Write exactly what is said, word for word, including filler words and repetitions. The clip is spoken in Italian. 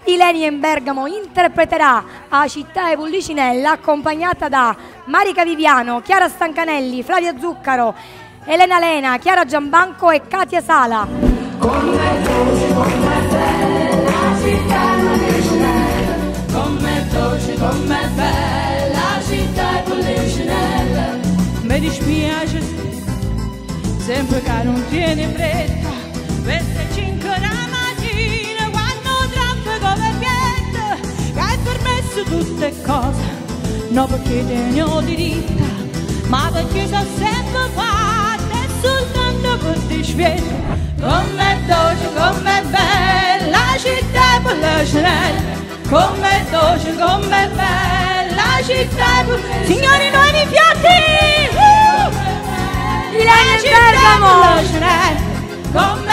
Ilenia in Bergamo interpreterà A città e Pullicinella, accompagnata da Marica Viviano, Chiara Stancanelli, Flavia Zuccaro, Elena Lena, Chiara Giambanco e Katia Sala. Com'è dolce, com'è bella città e Pullicinella, com'è dolce, com'è bella città e Pullicinella. Mi dispiace sempre che non tieni fretta, queste cinque la mattina quando traffico per pietta, che hai permesso tutte cose, non perché te ne ho diritta, ma perché sono sempre fatta e soltanto per te svietta. Com'è dolce, com'è bella città e Pullicinella, com'è dolce, com'è bella città e Pullicinella. Signori, noi di Fiotti! Ilenia in Bergamo!